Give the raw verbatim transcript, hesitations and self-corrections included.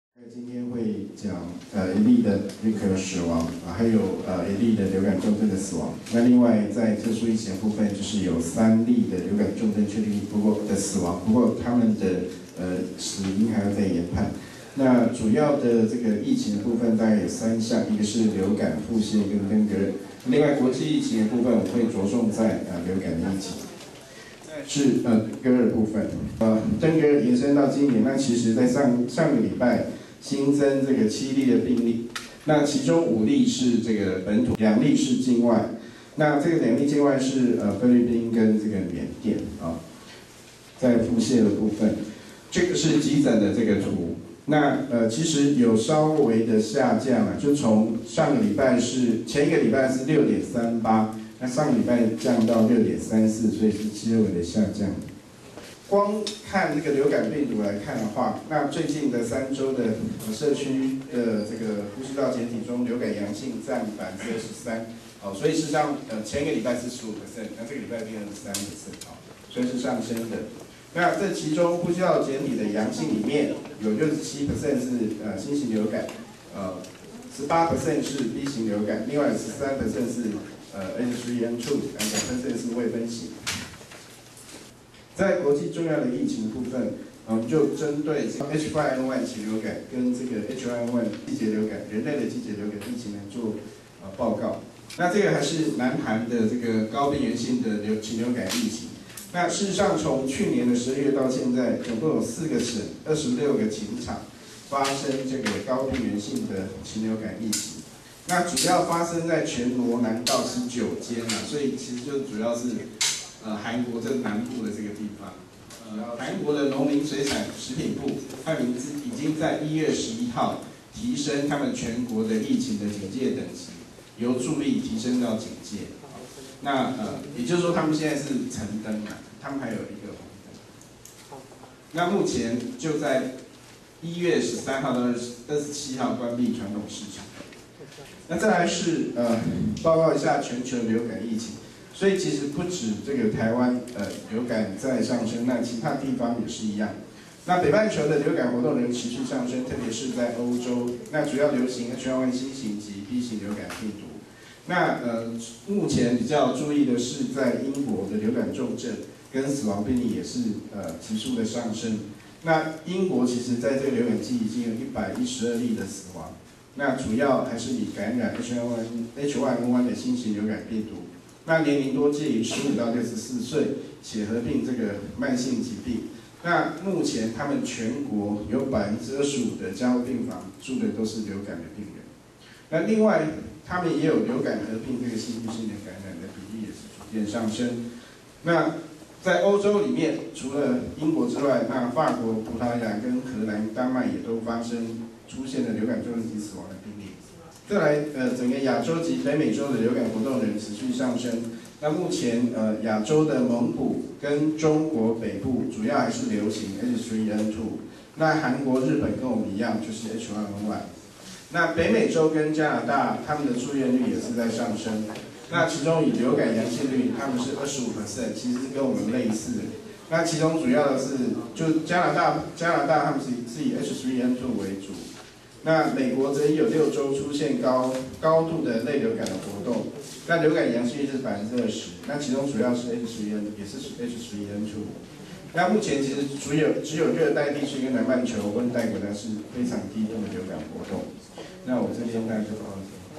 今天会讲呃一例的那个死亡啊，还有呃一例的流感重症的死亡。那另外在特殊疫情部分，就是有三例的流感重症确定不过的死亡，不过他们的呃死因还要再研判。那主要的这个疫情的部分大概有三项，一个是流感、腹泻跟登革热。另外国际疫情的部分，我会着重在呃流感的疫情。 是呃登革热部分，呃登革热延伸到今年，那其实在上上个礼拜新增这个七例的病例，那其中五例是这个本土，两例是境外，那这个两例境外是呃菲律宾跟这个缅甸啊，在腹泻的部分，这个是急诊的这个图，那呃其实有稍微的下降啊，就从上个礼拜是前一个礼拜是六点三八。 那上个礼拜降到六点三四，所以是轻微的下降。光看这个流感病毒来看的话，那最近的三周的社区的这个呼吸道检体中流感阳性占百分之二十三，好，所以事实上呃前一个礼拜是十五 percent， 那这个礼拜变成三 percent， 好，所以是上升的。那这其中呼吸道检体的阳性里面有六十七 percent 是呃新型流感，呃十八 percent 是 B 型流感，另外十三 percent 是 呃 H 三 N 二， 两 percent 是未分型。在国际重要的疫情部分，我们就针对 H 五 N 一 禽流感跟这个 H 一 N 一 季节流感、人类的季节流感疫情来做呃报告。那这个还是南韩的这个高病原性的流禽流感疫情。那事实上，从去年的十二月到现在，总共有四个省、二十六个禽场发生这个高病原性的禽流感疫情。 那主要发生在全罗南道十九间啊，所以其实就主要是呃韩国这南部的这个地方。呃，韩国的农林水产食品部，他们已经在一月十一号提升他们全国的疫情的警戒等级，由助力提升到警戒。那呃，也就是说他们现在是橙灯啊，他们还有一个红灯。那目前就在一月十三号到二十七号关闭传统市场。 那再来是呃报告一下全球流感疫情，所以其实不止这个台湾呃流感在上升，那其他地方也是一样。那北半球的流感活动仍持续上升，特别是在欧洲，那主要流行 H 一 新型及 B 型流感病毒。那呃目前比较注意的是，在英国的流感重症跟死亡病例也是呃急速的上升。那英国其实在这个流感季已经有一百一十二例的死亡。 那主要还是以感染 H 一 N 一 的新型流感病毒，那年龄多介于十五到六十四岁，且合并这个慢性疾病。那目前他们全国有百分之二十五的加护病房住的都是流感的病人。那另外，他们也有流感合并这个细菌性的感染的比例也是逐渐上升。那在欧洲里面，除了英国之外，那法国、葡萄牙跟荷兰、丹麦也都发生。 出现了流感重症及死亡的病例。再来，呃，整个亚洲及北美洲的流感活动仍持续上升。那目前，呃，亚洲的蒙古跟中国北部主要还是流行 H 三 N 二。那韩国、日本跟我们一样，就是 H 一 N 一。那北美洲跟加拿大，他们的住院率也是在上升。那其中以流感阳性率，他们是二十五 percent， 其实是跟我们类似的。 那其中主要的是，就加拿大，加拿大他们是是以 H 三 N 二 为主。 那美国则已有六州出现高高度的类流感的活动，那流感阳性率是百分之二十，那其中主要是 H 三 N， 也是 H 三 N 二。那目前其实只有只有热带地区跟南半球温带国家是非常低度的流感活动。那我这边大概就到这。